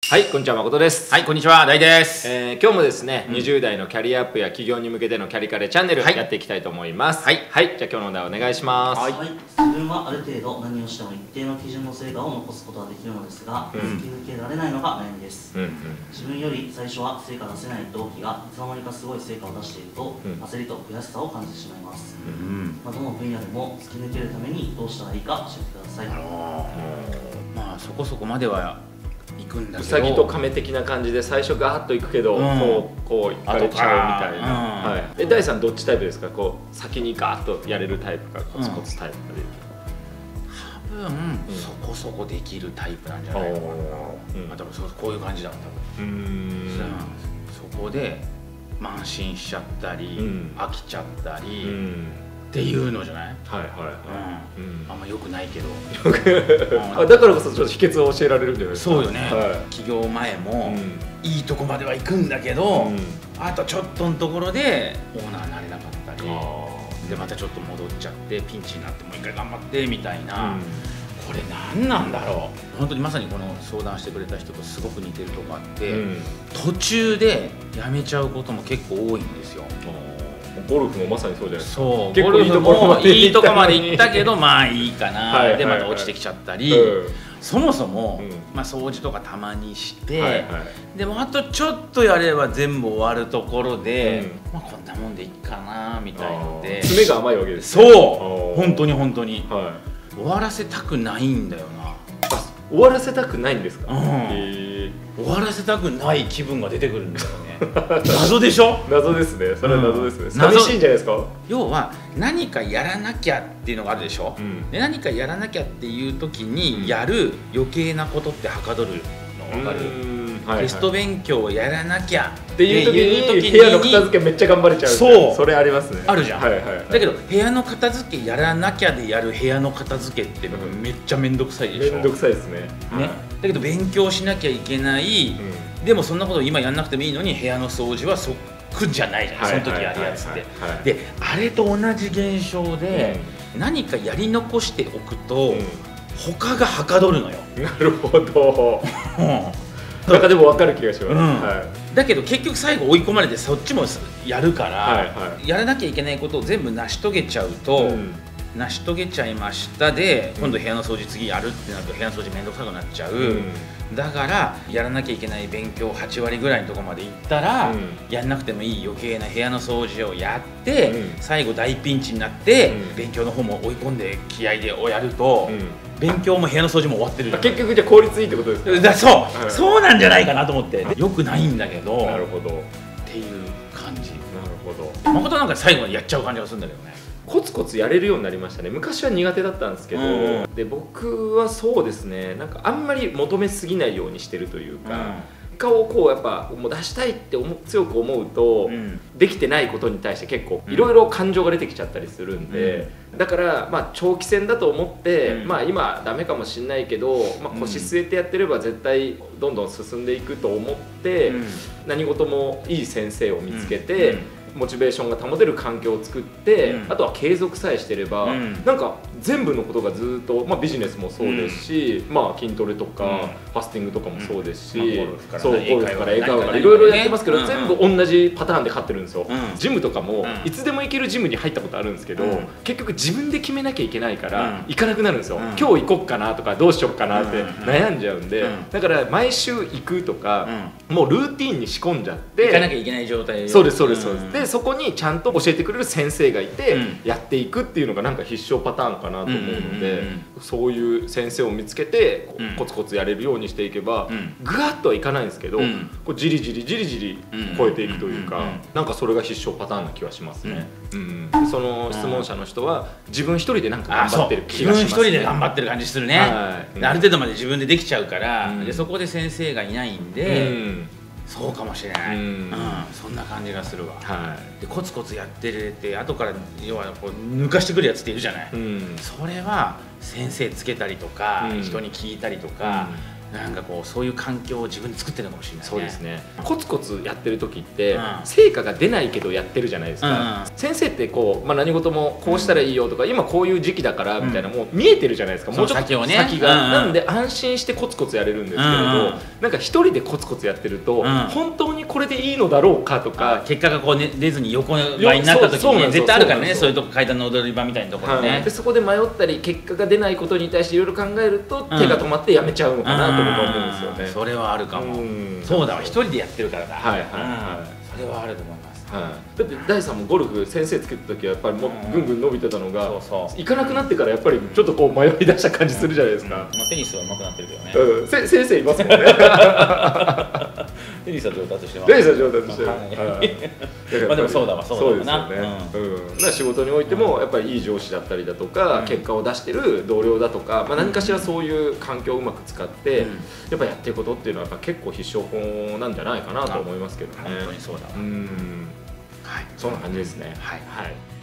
はい、こんにちは、誠です。 はい、こんにちは、大です。 今日もですね、20代のキャリアアップや企業に向けてのキャリカレチャンネルやっていきたいと思います。はい、じゃあ今日のお題お願いします。 はい、自分はある程度何をしても一定の基準の成果を残すことができるのですが、突き抜けられないのが悩みです。自分より最初は成果出せない同期がいつの間にかすごい成果を出していると、焦りと悔しさを感じてしまいます。どの分野でも突き抜けるためにどうしたらいいか教えてください。 まあそこそこまでは行くんだけど、 うさぎと亀的な感じで最初ガーッと行くけど、こう行かれちゃうみたいな。はい。大さんどっちタイプですか？こう先にガーッとやれるタイプかコツコツタイプかで。 多分そこそこできるタイプなんじゃないのかな。多分こういう感じだった。そこで慢心しちゃったり、飽きちゃったり。っていうのじゃない？はいはいはい。あんま良くないけど。 だからこそちょっと秘訣を教えられるんじゃないですか。 そうよね。起業前もいいとこまでは行くんだけど、あとちょっとのところでオーナーになれなかったり、でまたちょっと戻っちゃってピンチになってもう一回頑張ってみたいな。これ何なんだろう。本当にまさにこの相談してくれた人とすごく似てるとこあって、途中でやめちゃうことも結構多いんですよ。 ゴルフもまさにそうじゃないですか。 そう、ゴルフもいいとこまで行ったけどまあいいかなでまた落ちてきちゃったり、そもそもまあ掃除とかたまにしてでもあとちょっとやれば全部終わるところでまあこんなもんでいいかなみたいので詰めが甘いわけです。 そう本当に本当に終わらせたくないんだよな。 終わらせたくないんですか？ 終わらせたくない気分が出てくるんだよね。謎でしょ？ 謎ですね。それは謎ですね。寂しいんじゃないですか？ 要は何かやらなきゃっていうのがあるでしょ？で何かやらなきゃっていう時にやる余計なことってはかどるの分かる？テスト勉強をやらなきゃっていう時に部屋の片付けめっちゃ頑張れちゃう。 そう、 それありますね。 あるじゃん。だけど部屋の片付けやらなきゃでやる部屋の片付けってめっちゃめんどくさいでしょ。 めんどくさいですね。 だけど勉強しなきゃいけない。でもそんなこと今やんなくてもいいのに部屋の掃除はそっくんじゃないじゃない、その時やるやつって。であれと同じ現象で何かやり残しておくと他がはかどるのよ。 なるほど。なんかでも分かる気がします。 だけど結局最後追い込まれてそっちもやるからやらなきゃいけないことを全部成し遂げちゃうと成し遂げちゃいましたで今度部屋の掃除次やるってなると部屋の掃除めんどくさくなっちゃう。だからやらなきゃいけない勉強8割ぐらいのところまで行ったらやんなくてもいい余計な部屋の掃除をやって最後大ピンチになって勉強の方も追い込んで気合でやると勉強も部屋の掃除も終わってる。 結局じゃあ効率いいってことですか？そうなんじゃないかなと思って。よくないんだけど。 なるほど。 っていう感じ。 なるほど。 誠なんか最後までやっちゃう感じがするんだけどね。 コツコツやれるようになりましたね。昔は苦手だったんですけど、で僕はそうですね、なんかあんまり求めすぎないようにしてるというか、結果をこうやっぱもう出したいって強く思うと、できてないことに対して結構いろいろ感情が出てきちゃったりするんで、だからまあ長期戦だと思って、まあ今ダメかもしれないけど、まあ腰据えてやってれば絶対どんどん進んでいくと思って、何事もいい先生を見つけて。モチベーションが保てる環境を作って、あとは継続さえしてれば、なんか全部のことがずっと、まあ、ビジネスもそうですし、まあ筋トレとか、ファスティングとかもそうですし、ゴルフから英会話からいろいろやってますけど、全部同じパターンで勝ってるんですよ。ジムとかもいつでも行けるジムに入ったことあるんですけど、結局自分で決めなきゃいけないから行かなくなるんですよ。今日行こっかなとかどうしよっかなって悩んじゃうんで、だから毎週行くとか、もうルーティンに仕込んじゃって行かなきゃいけない状態。 そうですそうですそうです。でそこにちゃんと教えてくれる先生がいてやっていくっていうのがなんか必勝パターンかなと思うので、そういう先生を見つけてコツコツやれるようにしていけばグワッとはいかないんですけど、こうじりじりじりじり超えていくというか、なんかそれが必勝パターンな気はしますね。その質問者の人は自分一人でなんか頑張ってる気がしますね。 自分一人で頑張ってる感じするね。ある程度まで自分でできちゃうから、でそこで先生がいないんで。そうかもしれない。そんな感じがするわ。でコツコツやってるって後から要はこう抜かしてくるやつっているじゃない。それは先生つけたりとか人に聞いたりとかなんかこうそういう環境を自分で作ってるのかもしれないね。 そうですね。コツコツやってる時って、 うん、 成果が出ないけどやってるじゃないですか、うん、先生ってこう、何事もこうしたらいいよとか、今こういう時期だからみたいな、もう見えてるじゃないですか、もうちょっと先が、なんで安心してコツコツやれるんですけれど、なんか一人でコツコツやってると、本当にこれでいいのだろうかとか、 結果がこう、ね、出ずに横ばいになった時にね、絶対あるからね、そういうとこ階段の踊り場みたいなところね、 でそこで迷ったり結果が出ないことに対していろいろ考えると、手が止まってやめちゃうのかなと僕は思うんですよね。 それはあるかも。そうだわ、一人でやってるからだ。 はいはいはい、 それはあると思います。 だって大さんもゴルフ先生つけた時はやっぱりもうぐんぐん伸びてたのが、行かなくなってからやっぱりちょっとこう迷い出した感じするじゃないですか。 テニスは上手くなってるけどね。 先生いますもんね。 テニスは上達してます。 テニスは上達してる。 でもそうだわ、そうですよね。仕事においてもやっぱりいい上司だったりだとか、結果を出してる同僚だとか、何かしらそういう環境をうまく使ってやっぱやっていくことっていうのはやっぱ結構必勝法なんじゃないかなと思いますけどね。 本当にそうだわ。 はい、そんな感じですね。はい。